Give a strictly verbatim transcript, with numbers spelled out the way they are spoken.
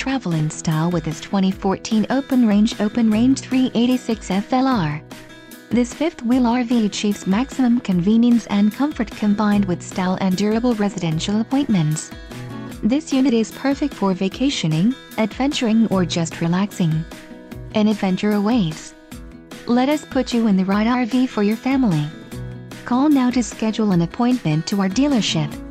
travel in style with this twenty fourteen Open Range Open Range three eighty-six F L R. This fifth-wheel R V achieves maximum convenience and comfort combined with style and durable residential appointments. This unit is perfect for vacationing, adventuring, or just relaxing. An adventure awaits. Let us put you in the right R V for your family. Call now to schedule an appointment to our dealership.